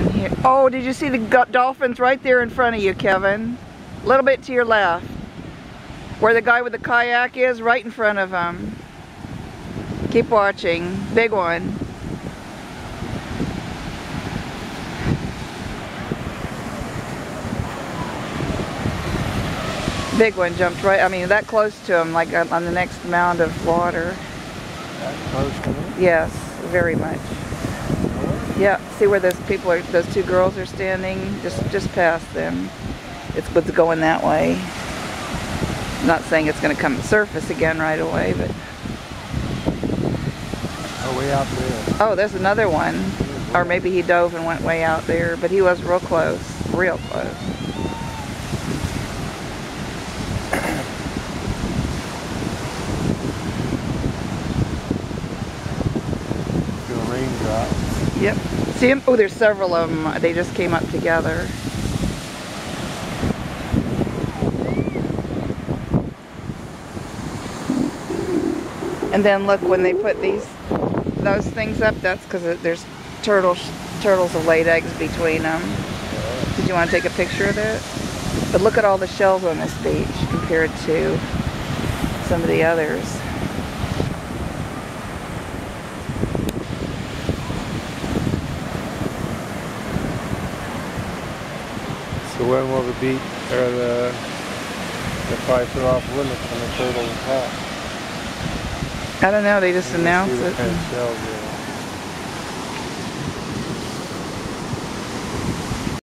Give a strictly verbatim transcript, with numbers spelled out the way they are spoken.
one here. Oh, did you see the dolphins right there in front of you, Kevin? A little bit to your left. Where the guy with the kayak is, right in front of him. Keep watching. Big one. Big one jumped right, I mean, that close to him, like on the next mound of water. That close to him? Yes, very much. Yeah, see where those people are, those two girls are standing? Just just past them. It's what's going that way. I'm not saying it's going to come to surface again right away, but... Oh, way out there. Oh, there's another one. Or maybe he dove and went way out there, but he was real close. Real close. Raindrops. Yep. See him? Oh, there's several of them. They just came up together. And then look, when they put these, those things up, that's because there's turtles. Turtles have laid eggs between them. Did you want to take a picture of it? But look at all the shells on this beach compared to some of the others. So when will the beach or the the probably put off limits on the turtle attack? I don't know. They just announced it. Shells, yeah.